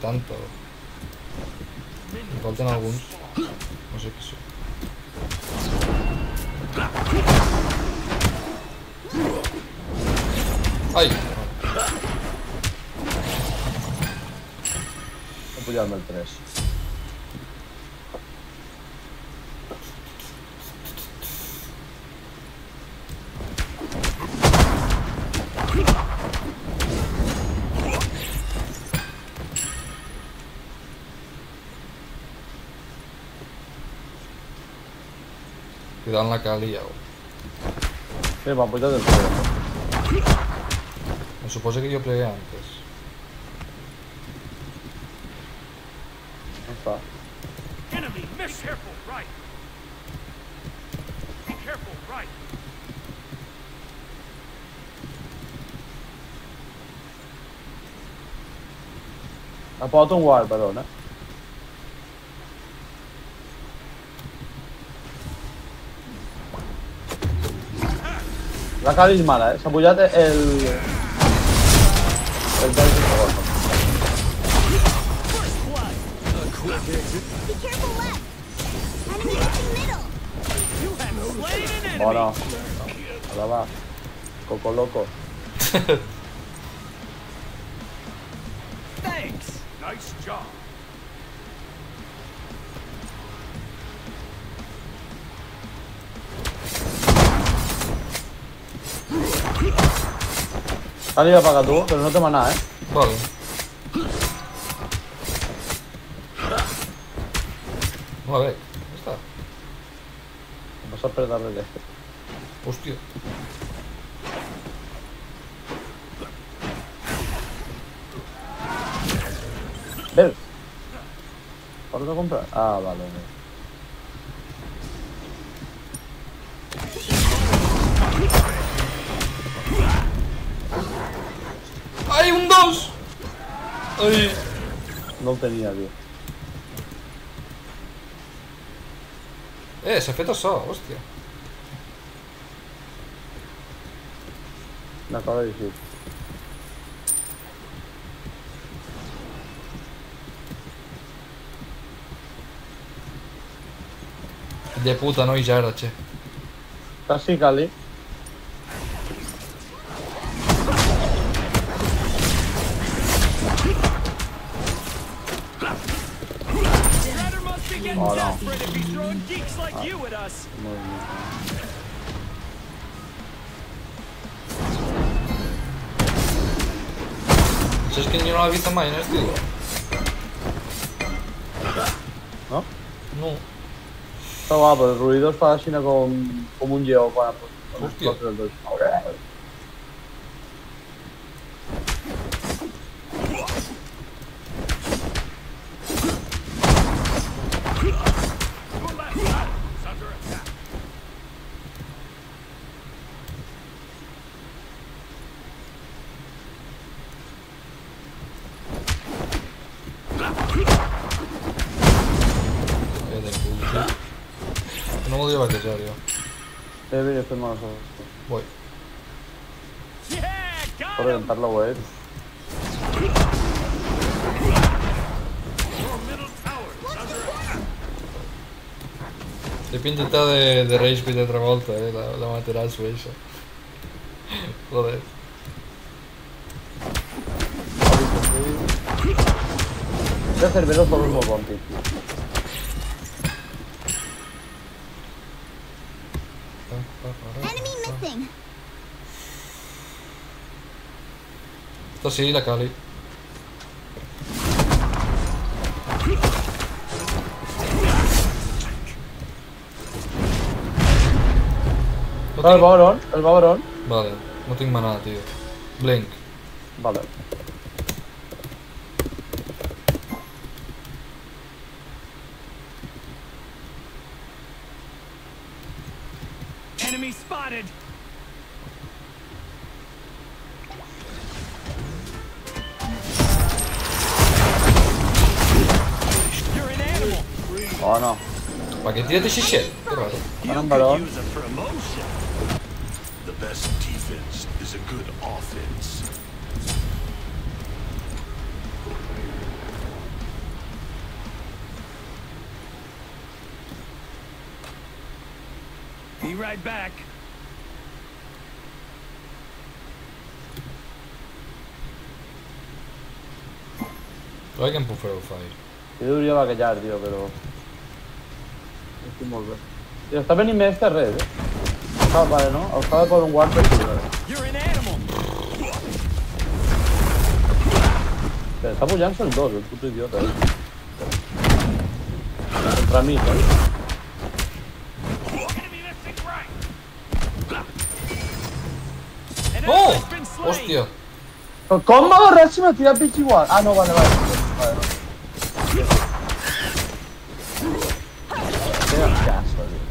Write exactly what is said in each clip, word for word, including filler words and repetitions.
tanto. Me faltan algunos. No sé qué son. ¡Ay! Voy a pillarme el tres. Cuidado en la calía. Sí, va, pues ya del todo. Me supuse que yo plegué antes. No está. Enemy, miss careful, right. Be careful, right. Ha posato un wall, però, eh? La Kali és mala, eh? S'ha pujat el... el Kali és mala. Bona. Ara va. Coco loco. Thanks. Nice job. Kali va pagar tu, però no té manar, eh? Vale. No, a ver, ¿dónde está? Em passa per darrere. Hostia. Ves? Pots a comprar? Ah, vale, vale. ¡Ay, un dos! ¡Ay! No el tenia, tio. Eh, s'ha fet açò, hòstia. N'acaba d'així. De puta noi ja era, che. Estàs sí, Kali? Oh, no. Desperate if he's throwing geeks like you at us. Saps que jo no l'he vist mai, no, tio? No? No. No, va, però el ruïdor fa així com, com un lleó quan... Hòstia. Eh, de puta. No volia batejar, jo. Eh, vine, fem una cosa. Voy. Yeah, got Per him. reventar-la, güey. Your middle tower is under attack. Té pinta de, de Rage Quit de Travolta, eh, la, la materasso, eixa. Joder. De Cervero és molt bon, tio. Enemy missing. Esta sí, la Kali. No El tinc... Baron, el Baron. Vale, no tinc manada, tio. Blink. Vale. Enemy spotted. You're an animal. Oh, no. Pa que tírate ese shit. Qué raro. Van en Baron. Use a promotion. The best defense is a good offense. right back. Però que em puc fer el fire. Jo hauria vaquellar, tio, però... Estic molt bé. Tio, està venint més de res, eh? Ah, vale, no? Estava per un guard per aquí. You're an animal. Està pujant-se el dos, el puto idiota, eh? Contra mi, eh? Enemy missing right. An Oh! enemy has been slain. Hòstia! Però com m'ha agarrat si m'ha tirat pitch igual? Ah, no, vale, vale. Vale, no. Que cassa, tio.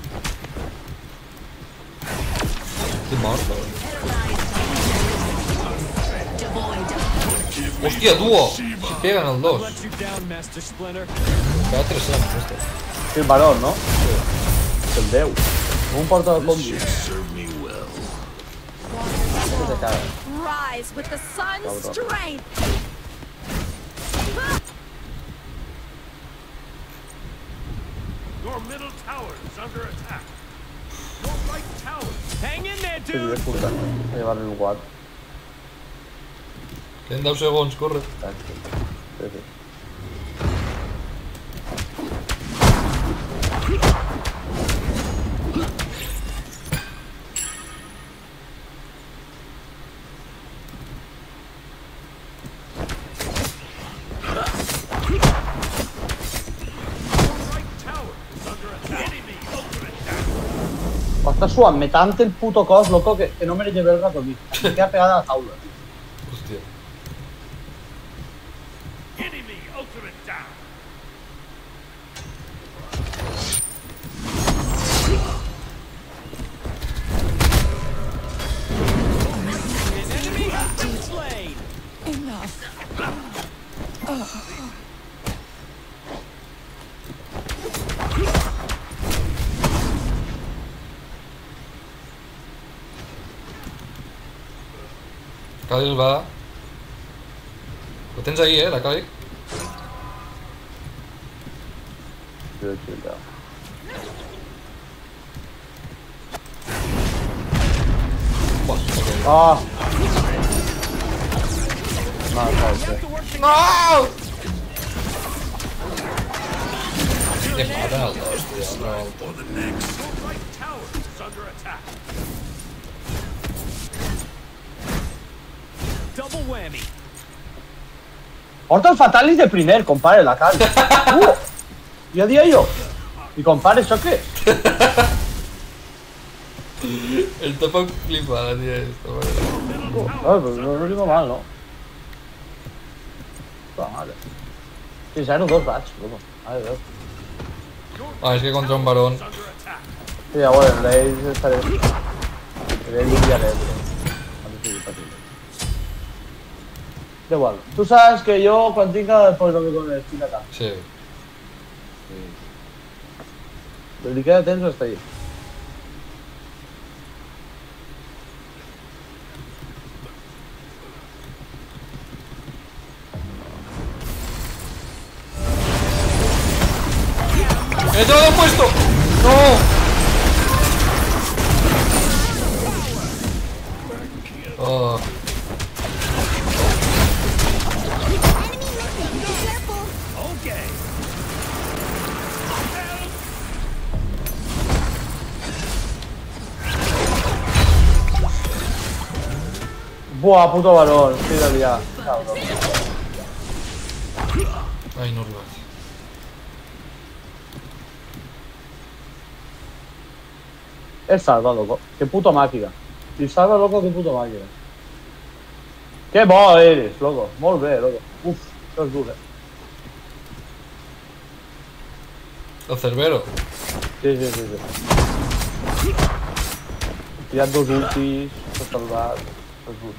Estic mort, però. Hòstia, duo! Si peguen el dos. Let you down, Master Splinter. Pega tres cents, hòstia. Sí, el barón, no? El deu. Un porta de combi. Serve me well. Que te caga. Rise with the sun's strength. Your middle tower is under attack. Your right tower. Hang in there, Sí, dude. és puta. A llevar-li un guard. Queden deu segons, corre. Sí, sí. M'està suant-me tant el puto cos, loco, que, que no me llevé el ratoní. Me queda pegada a la taula. Hòstia. Enemy ultimate down. An enemy has been slain. Khalil va... Lo tens ahí, eh, la Khalil. Chill, chill, ja. Buah, ok. Ah! No, no, sí. No! Que maten el dos, tio. No. For the next. Your right tower is under attack. Double whammy. Porta el Fatalis de primer, compadre, la cal. Uh! Ja dia jo. I compadre, això què? El topo flipada, tío, esto, vale. Uh, ah, pues no lo digo mal, ¿no? Puta madre. Sí, zero dos vaig, loco. Madre Déu. Ah, es que contra un varón. Under attack. Sí, ja bueno, l'Eix estaré... Estaré limpiaré, però... No sé si patir. Da igual. Tu sabes que yo cuando tenga después lo que con el chica acá. Sí. El líquido de tenso está ahí. ¡Me he todo puesto! ¡No! Oh. Enemy missing. Be careful. Okay. Buah, puto balón. Estoy de liar. Cabrón. Ay, no ribas. El salva, loco. Qué puto máquina. Si salva, loco, qué puto máquina. Qué bo eres, loco. Molt bé, loco. Uf, això és dur, eh. El Cerbero. Sí, sí, sí, sí. He tirat dos ultis, s'ha salvat. Això és dur.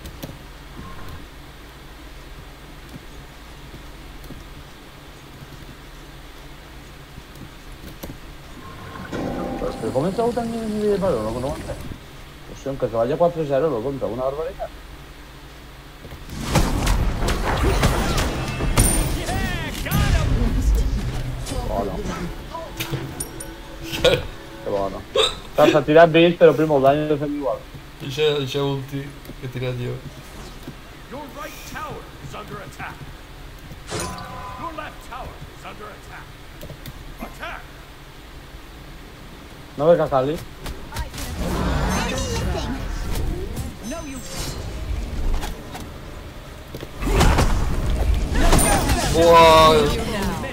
Però és que com he trobat tant nivell de valor, loco, no ho entenc. O sigui, aunque se vaya quatre cero, loco, em trobo una barbaritat. Yeah, got him. Bona. Que bona. Claro, se tira Beast, pero primo, el daño es igual. Eixa, eixa ulti que he tirat jo. Your right tower is under attack. Your left tower is under attack. Attack! ¿No ves a Kali? Enemy missing. No, you. Buah,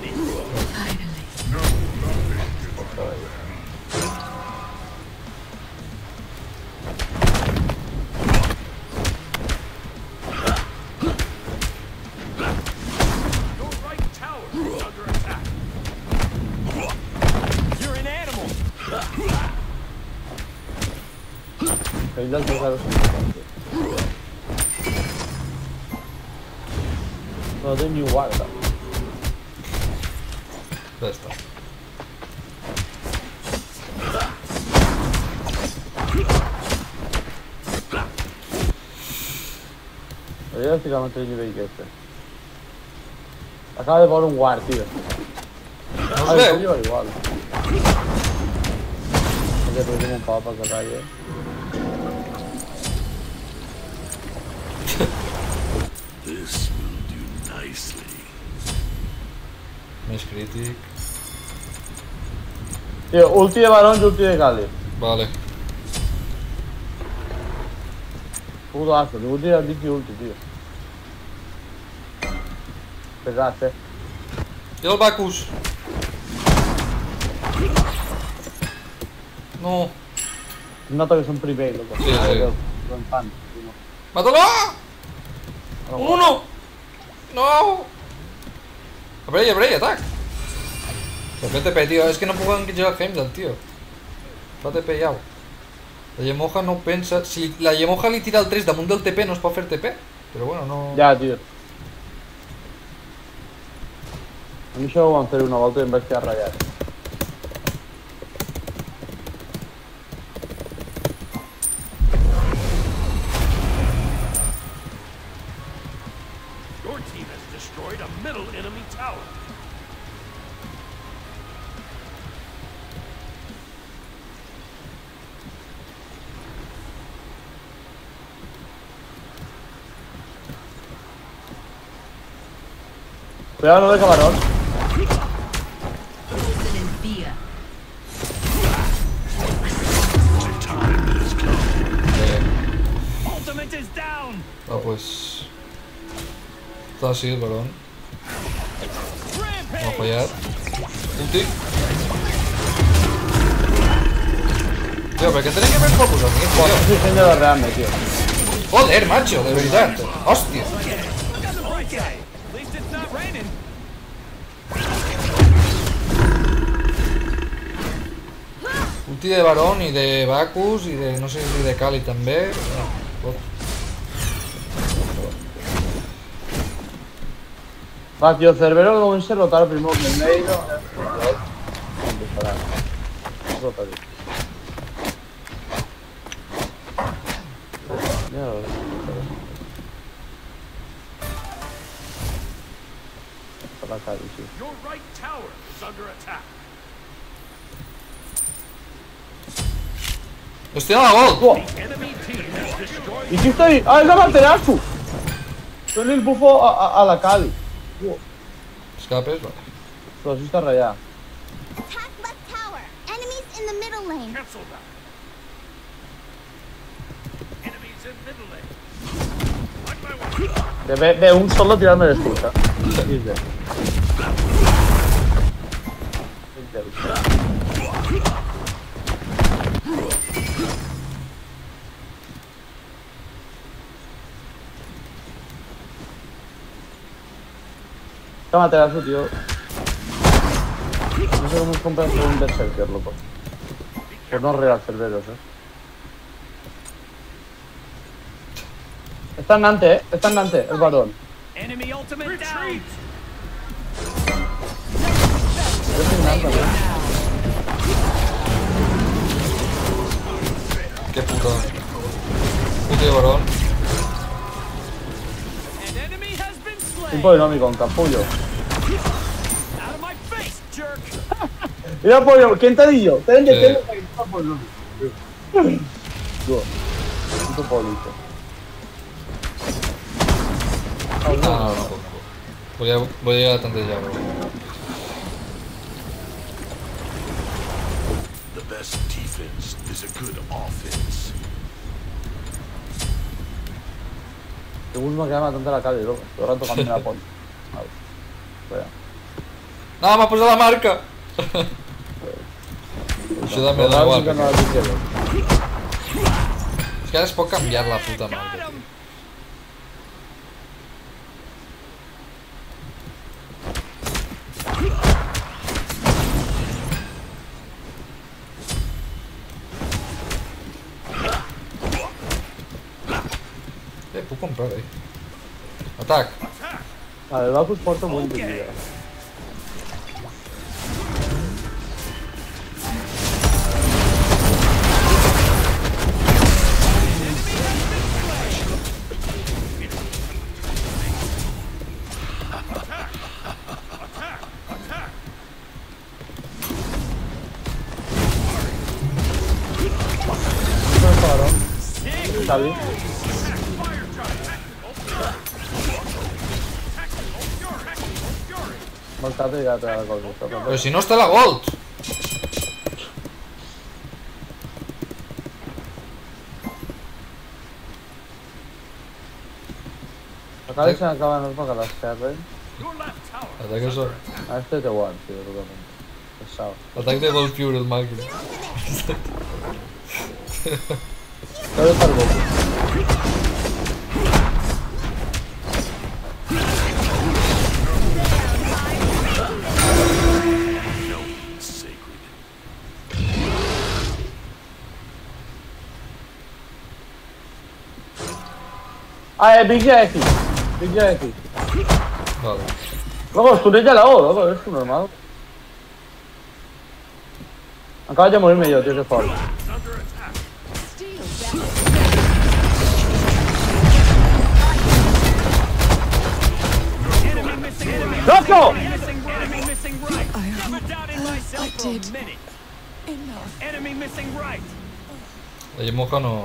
Your right tower is under attack. You're an animal. El del tercero es importante. No tengo ni guarda. ya está. Yo estoy con otro nivel que este. Acaba de poner un guard, tío. No Ah, us el veu? tuyo igual. Oye, pero tengo un pavo para que calle. This will do nicely. Més crític. Tío, ulti de varón y ulti de Kali. Vale. Puto asco, mi ulti de Beast y ulti, tío. Pegaste. I el Bacchus. No. Noto que son private, loco. Sí, sí. Lo enfan. ¡Mátalo! ¡Uno! ¡No! ¡Abre, abre, atac! Se fa T P, tío. És que no puc enganxar el Heimdall, tío. Fa T P ja. La Yemoja no pensa... Si la Yemoja li tira el tres damunt del T P, no es pot fer T P. Però bueno, no... Ya, tío. A mí solo van a hacer una volta y en vez de rayar. Your team has destroyed a middle enemy tower. Cuidado, no de camarón. Ultimate is down. Ah, pues... Està així el Barón. No ha fallat. Ulti. Tío, ¿pero qué tenés que ver focus a mí, Buah, tío? estoy haciendo de rearme, tío. Joder, macho, de verdad. Hostia. Look at the bright guy. At least it's not raining. Ulti de Barón y de Bacchus y de... no sé si de Kali també. No, Va, tío, Cerbero lo vamos a rotar primero que el medio. Rota, tío. Mira, para acá, sí. Your right tower is under attack. Hostia, la gol. Buah, Enemy team has destroyed. ¿y qué estoy? ¡Ah, es la Materasu! Soy el bufo a, a, a la Kali. Buah, Escapes, vale. pero sí está rayada. Attack left tower. Enemies in the middle lane. Cancel that. Enemies in middle lane. On my way. De, ve, ve un solo tirarme de escucha. Dice. Tómate la su, tío. No sé cómo comprar un berserker, loco. Por no regar cerberos, eh. Está en Nante, eh. Está en Nante, el varón. Enemy ultimate down. Yo estoy en Nante, ¿no? Qué puta. Ulti de Barón. An enemy has been Un slain. polinómico, un capullo. Out of my face, jerk. Mira, pollo, ¿quién te ha dicho? Ten de Sí. ten de polinómico. Duo. Puto polito. No, no, no, no, no. Voy a, voy a llegar a tanto ya, bro. The best defense is a good offense. Segundo que llama tanto la calle, loco. Todo el rato camina la poli. Vale. Espera. No, me ha puesto la marca. Això també da igual. Que no la dic, loco. És que ara es pot canviar la puta marca, tio. Eh, puc comprar, eh? Atac! Vale, el Bacchus porta molt de Está bien. Molt tard i ja te la cosa. Però si no està la Gold! Acá se acaban los para las carreras. Atac això. A este te guard, tío, totalmente. Pesado. Atac de Gold Fury, el màquina. Quiero estar Goku. Ah, eh, Big Jackie. Big Jackie. Vale. Loco, stuneja la O, loco, es normal. Acabas de morirme yo, tío, qué fort. ¡Loco! La Yemoja no...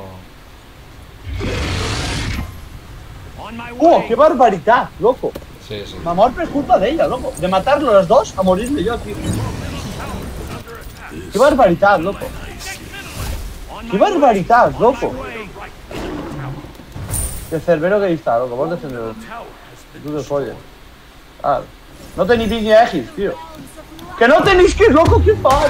¡Oh, qué barbaridad, loco! Sí, sí. Me ha muerto por culpa de ella, loco. De matarlo los dos a morirme yo, tío. ¡Qué barbaridad, loco! ¡Qué barbaridad, loco! ¡Qué cerbero que está, loco! Vos defenderlo. Tú te folles. Ah, no tenéis ni X, tío. ¡Que no tenéis que, loco! ¡Qué fácil!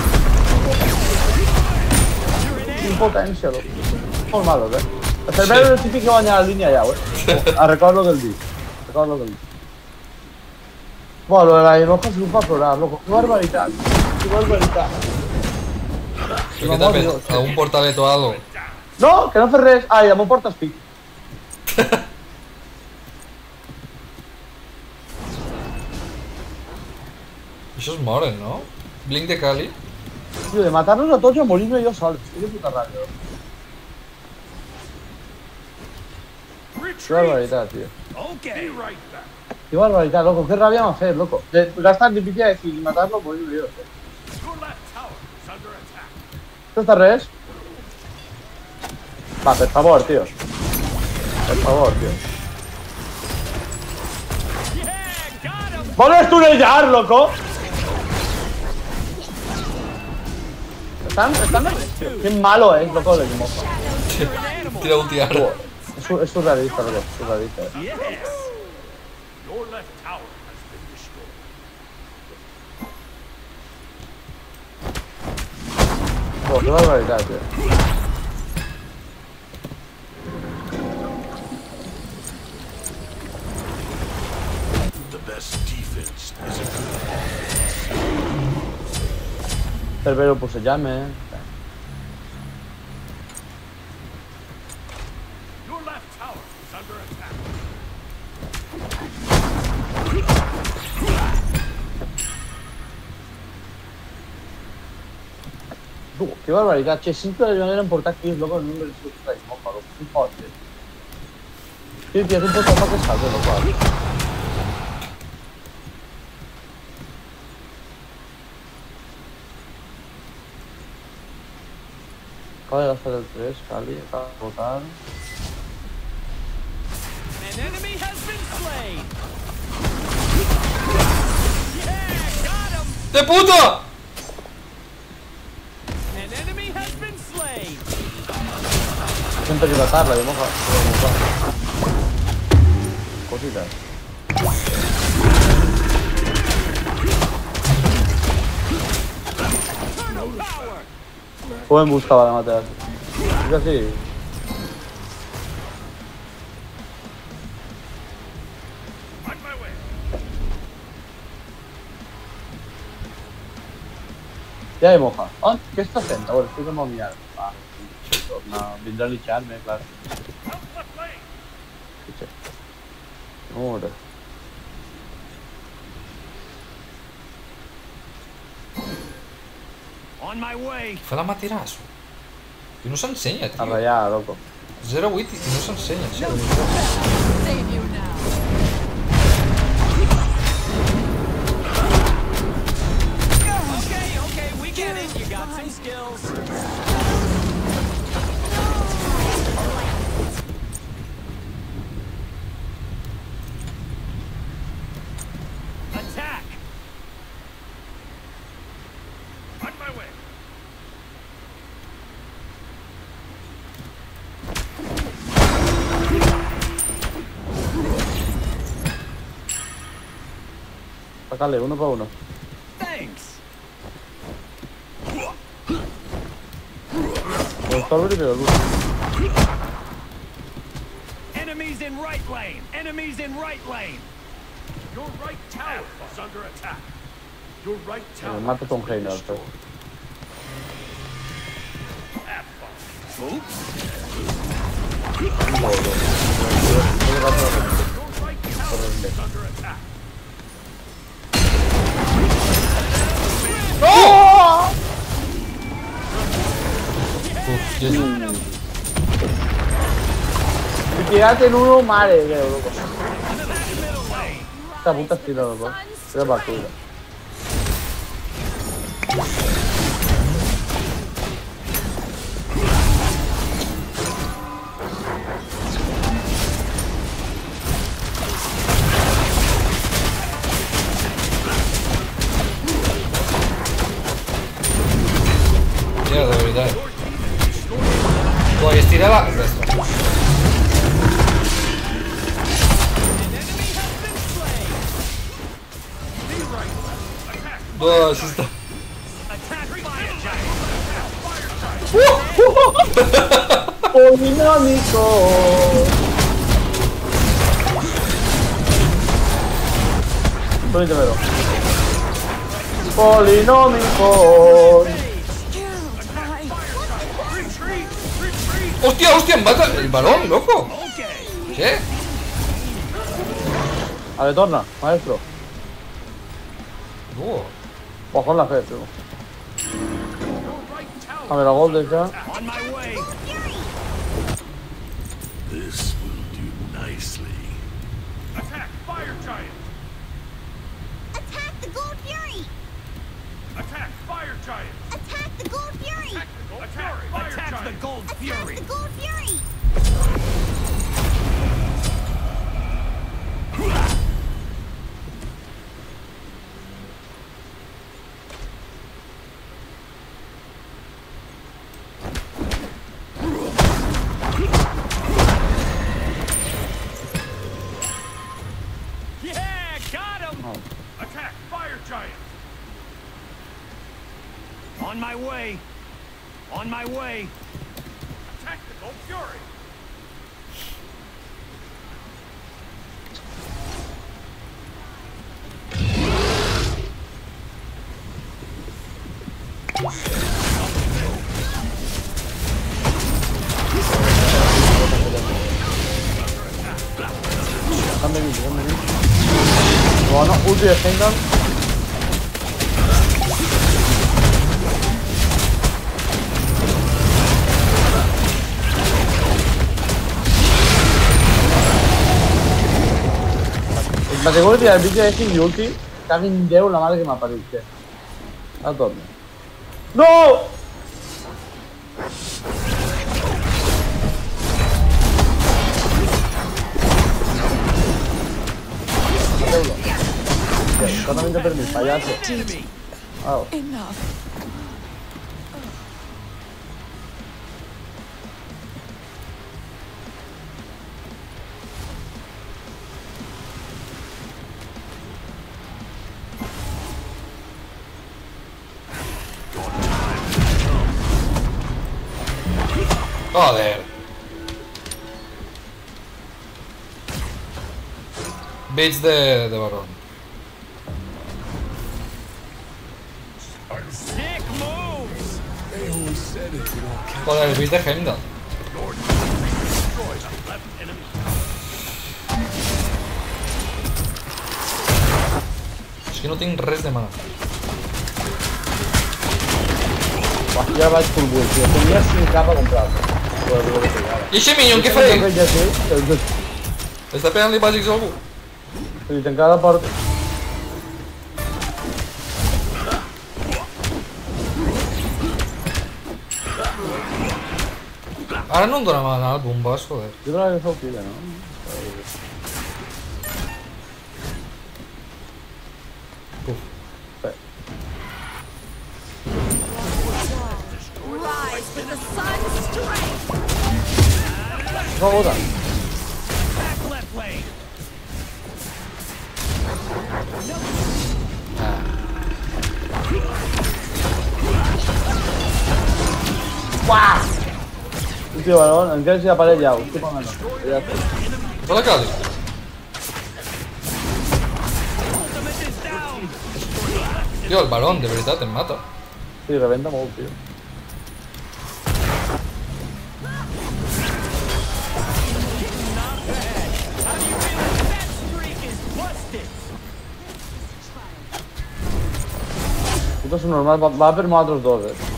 Impotencia, loco. Somos malos, eh. El cerbero es el típico que baña la línea ya, güey. A recordar lo que el di. Recordar lo que el di. Bueno, lo de la enoja es un para probar, loco. ¡Qué barbaridad! ¡Qué barbaridad! Però què t'ha fet? Algun portalet o algo? No, que no fes res. Ai, damunt portes pic. Això es moren, no? Blink de Kali? Tío, de matarnos a todos y a morirme yo solo. Qué puta rabia. Qué barbaridad, tío. Qué barbaridad, loco. Qué rabia me hacer, loco. De gastar de pique y matarlo, morirme yo. ¿Esto está res? Va, por favor, tío. Por favor, tío. ¡Vuelves tú a nellar, loco! Están, están de res, tío. Qué malo es, loco, de Yemoja. Tira ulti ara. Es, su- es surrealista, loco. Es surrealista. Eh. Your left tower has been destroyed. Oh, qué barbaridad, tío. The best defense is a good Cerbero pues se llame, eh. Your left tower is under attack. Uh, qué barbaridad, che, siempre le van a importar kills, loco, el número de su puta Yemoja, loco. Qué joder, tío. Tío, tío, es un puto más que salve, loco. ahí. Acaba de gastar el tres, Cali, acaba de botar. An enemy has been slain. Yeah, got him. ¡De puta! An enemy has been slain. Siempre hay que matarla, de moja. Cositas. Turtle power. Buen buscaba de matar. Es así. On my way. Ja hay moja. Oh, què està fent? A veure, estic amb el miar. Va, torna, vindrà a lixar-me, clar. Help left lane. Escucha. Ora. On my way. Fa la materasso. I no s'ensenya, A tio. ratllar, loco. zero vuit i no s'ensenya, tio. Save you now. Okay, okay, we get it. You got some skills. Attack. On my way. Sácale, uno para uno. Thanks. Lo está primero, Luz. Enemies in right lane. Enemies in right lane. Your right tower is under attack. Your right tower. Me mata con Heiner, is pero. destroyed. Have fun. Oops. Un bolo. Your right tower is under attack. Uf, yes. Si tiraste en uno, madre, que loco. Middle lane. Esta puta es tira, loco. Tira para tuya. Mierda, de verdad. Voy, estira la... Esto. No, sí está. Attack fire giant. Polinómico. Polítemelo. Polinómico. Retreat. Retreat. ¡Hostia, hostia! ¡Mata el balón, loco! Okay. ¿Qué? A ver, torna, maestro. No. Bajón la fe, tío. Your right tower. A ver, la Golden ya. On my way. This will do nicely. Attack fire giant. Attack the Gold Fury! Attack fire giant. Attack the Gold Fury! Attack fire Attack giant. the gold Attack fury. the Gold Fury! Yeah, got him. Attack fire giant. On my way. On my way. Attack the gold fury. Déjame venir, déjame venir. Bueno, ulti de Heimdall. El categoria del vídeo de King y ulti, caguen Déu la madre que m'ha parit, què? A torna. No! mateu-lo. Totalmente permís, payaso. Enemy. Au. Enough. Joder. Bits de, de varón. Sick moves. Joder, el bits de Heimdall. Destroys the left enemy. És que no tinc res de mana. Buah, ja vaig full build, tio. Tenia cinc K a comprar-lo. Però digo que pegava. I eixe minion, què fa ell? Ja sé, el dos. Està pegant-li bàsics a algú? Li tancava la porta. Ara no em dóna mana el bombàs, joder. Jo crec que feu pila, no? Uf. Rise with the sun's strength. No, boda. Back left lane. Uah! Hòstia, balón, encara s'hi apareix ja. Hòstia, com no. Ja està. No la cali. Ultimate is down. Tio, el varón, de veritat, em mata. Sí, rebenta molt, tio. That streak is busted. Puto és normal, va, va per nosaltres dos, eh.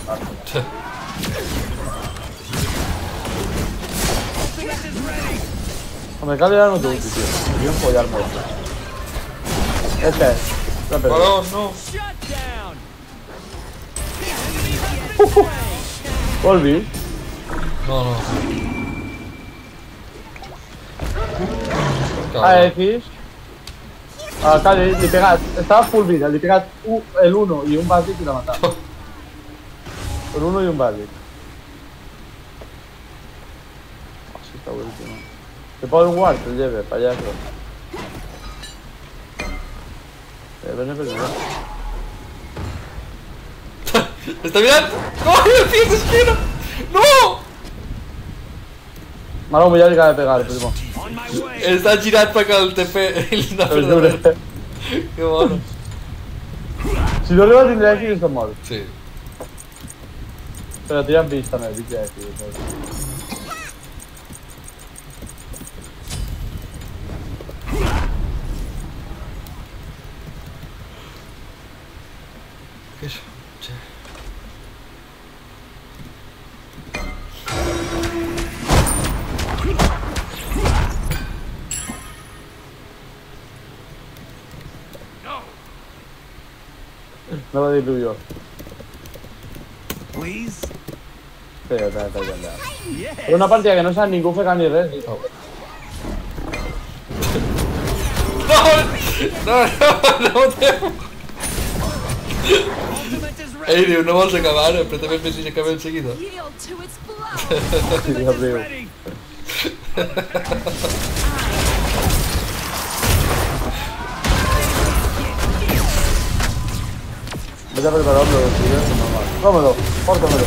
Ultimate is ready. Home, cal era no t'ulti, tio. Devíem follar-me. Este, està per Varón, no. Shut down. Volvi. No, no. A Cabrón. X. Ah, Cali, li he pegat. Estava full vida, li he pegat u- el uno i un bàsic i l'ha matat. El uno i un bàsic. Ah, sí, està buenísimo. Te posa un guard, el lleve, payaso. Eh, ven, ven, ven. Està mirant! No, el tío s'esquina! No! M'ha humillat i acaba de pegar, primo. On my way. Està girat perquè el T P li està Te lo fent juro. Que bueno. Si no arriba a tindre X, estem morts. Sí. Però tira amb vist també, vist de X. Què és això? Sí. No va dir-ho jo. Please. Sí, ja està, està ja. Yes. Però una partida que no sap ningú fer ni res. Oh. No! No, no, no, no. Ultimate is ready. Ell diu, no vols acabar ara, però també pensi que acabem seguida. Yield to its flow. Sí, ja Ultimate is riu. ready. Vete a prepararlo, tío, es normal. Cómodo, pórtamelo.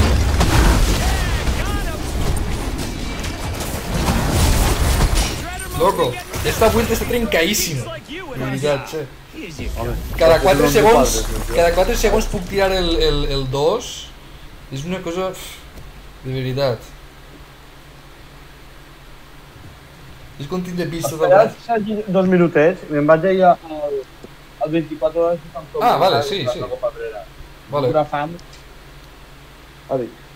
Loco, esta vuelta está trencadíssima. Like you De and us. veritat, sí. Here's your Home, Cada quatre no segons, em fa res, cada quatre segons puc tirar el, el, el dos. És una cosa... De veritat. És com tindre vist tot el Esperar rato. aquí dos minutets i me'n vaig allà al, al vint-i-quatre hores que estan Ah, vale, sí, sí. La Copa Brera. Vale. Pura fam. Adéu.